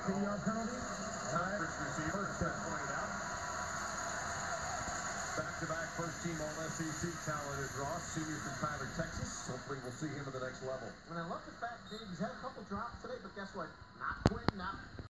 10-yard penalty. Conference receiver pointed out. Back-to-back first-team All-SEC talented Ross, senior from Tyler, Texas. Hopefully we'll see him at the next level. And I love the fact, Dave, he's had a couple drops today, but guess what? Not quitting, not